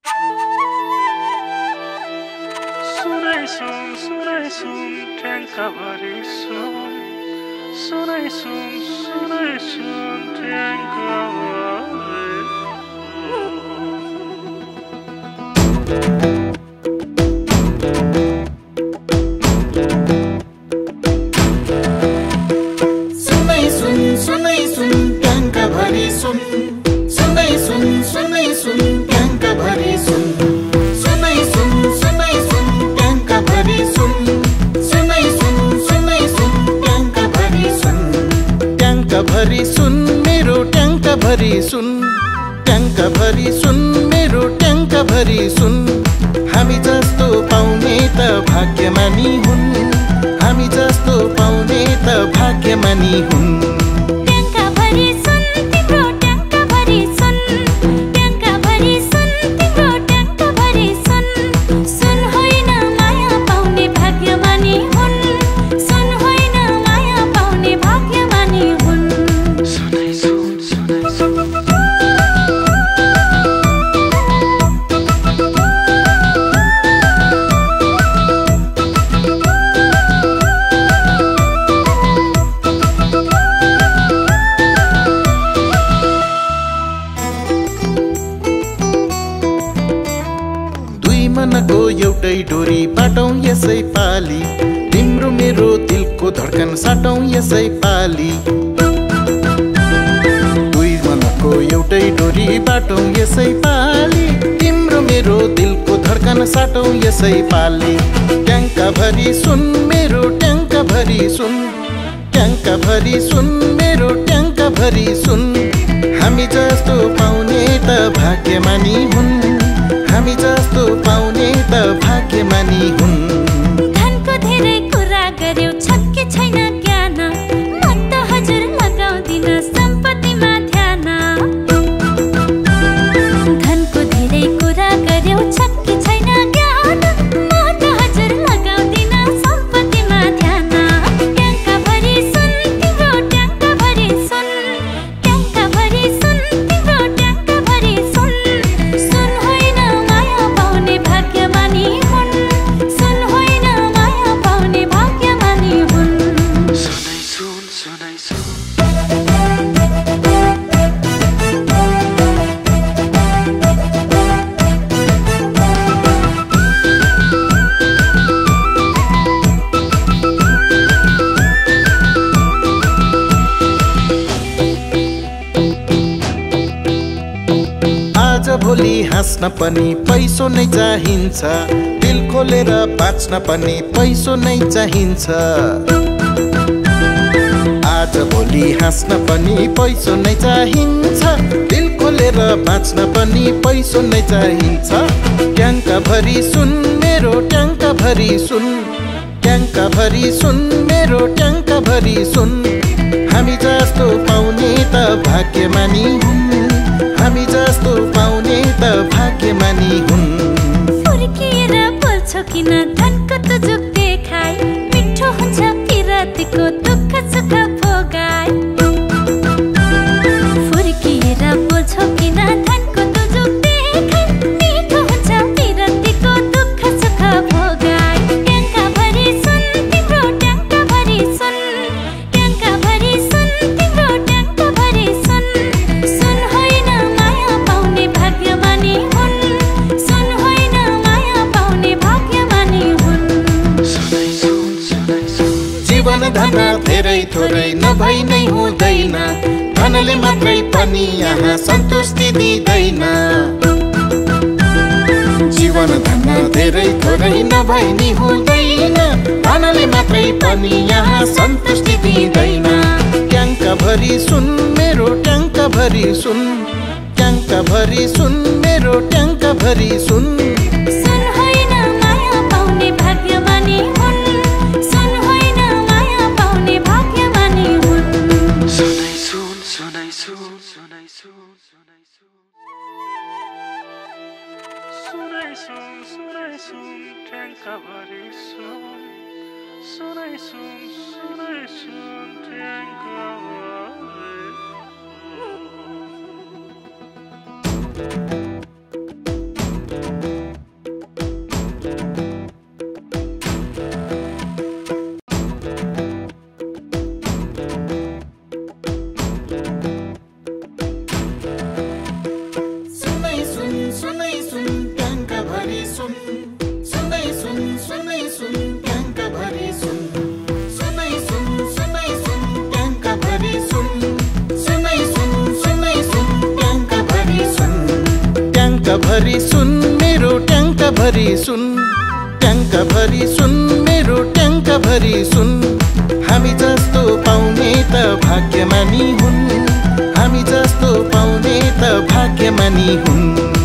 सुनाइ सुन ट्याङ्का भरि सुन सुनाइ सुन ट्याङ्का भरि सुनाइ सुन ट्याङ्का भरि सुन सुनाइ सुन ट्याङ्का भरि सुन सुनाइ सुन ट्याङ्का भरि सुन सुनाइ सुन ट्याङ्का भरि सुन ट्याङ्का भरि सुन मेरो ट्याङ्का भरि सुन ट्याङ्का भरि सुन मेरो ट्याङ्का भरि सुन हामी जस्तो पाउने त भाग्यमानी हुन् हामी जस्तो पाउने त भाग्यमानी हुन् ट्याङ्का भरि सुन तिम्रो ट्याङ्का भरि सुन ट्याङ्का भरि सुन तिम्रो ट्याङ्का भरि सुन सुन होइन माया पाउने भाग्यमानी हुन् सुन होइन माया पाउने भाग्यमानी हुन् सुनाइ सुन मनको एउटै डोरी बाटौँ यसै पाली तिम्रो मेरो दिलको धड्कन साटौँ यसै पाली दुई मनको एउटै डोरी बाटौँ यसै पाली तिम्रो मेरो दिलको धड्कन साटौँ यसै पाली ट्याङ्का भरि सुन मेरो ट्याङ्का भरि सुन ट्याङ्का भरि सुन मेरो ट्याङ्का भरि सुन हामी जस्तो पाउने त भाग्यमानी हुन् हामी जस्तो पाउने त भाग्यमानी हुन् धनको धेरै कुरा गर्यौ छक्के छैन ज्ञान म त हजुर लगाउँदिन सम्पत्तिमा ध्यान धनको धेरै कुरा गर्यौ छक्के छैन ज्ञान म त हजुर लगाउँदिन सम्पत्तिमा ध्यान ट्याङ्का भरि सुन तिम्रो ट्याङ्का भरि सुन ट्याङ्का भरि सुन तिम्रो ट्याङ्का भरि सुन सुन होइन माया पाउने भाग्यमानी हुन् सुन होइन माया पाउने भाग्यमानी हुन् सुनाइ सुन आज भोलि हाँस्न पनि पैसो नै चाहिन्छ दिल खोलेर बाँच्न पनि पैसो नै चाहिन्छ आज भोलि हाँस्न पनि पैसो नै चाहिन्छ दिल खोलेर बाँच्न पनि पैसो नै चाहिन्छ ट्याङ्का भरि सुन मेरो ट्याङ्का भरि सुन ट्याङ्का भरि सुन मेरो ट्याङ्का भरि सुन हामी जस्तो पाउने त भाग्यमानी हुन् हामी जस्तो पाउने त भाग्यमानी हुन् फुर्किएर बोल्छौ किन धनको तुजुक देखाइ मिठो हुन्छ पिरतीको दुःख सुख भोगाइ फुर्किएर बोल्छौ किन धनको तुजुक देखाइ मिठो हुन्छ पिरतीको दुःख सुख भोगाइ ट्याङ्का भरि सुन तिम्रो ट्याङ्का भरि सुन ट्याङ्का भरि सुन तिम्रो ट्याङ्का भरि सुन सुन होइन माया पाउने भाग्यमानी हुन् सुन होइन माया पाउने भाग्यमानी हुन् सुनाइ सुन जीवन धन धेरै थोरै नभई नै हुँदैन धनले मात्रै पनि यहाँ सन्तुष्टि दिँदैन जीवन धन धेरै थोरै नभई नि हुँदैन धनले मात्रै पनि यहाँ सन्तुष्टि दिँदैन ट्याङ्का भरि सुन मेरो ट्याङ्का भरि सुन ट्याङ्का भरि सुन मेरो ट्याङ्का भरि सुन सुन होइन माया पाउने भाग्यमानी हुन् सुन होइन माया पाउने भाग्यमानी हुन् सुनाइ सुन ट्याङ्का भरि सुन सुनाइ सुन ट्याङ्का भरि भरी सुन मेरो ट्याङ्का भरी सुन ट्याङ्का भरी सुन मेरो ट्याङ्का भरी सुन हामी जस्तो पाउने त भाग्यमानी हुन् हामी जस्तो पाउने त भाग्यमानी हुन्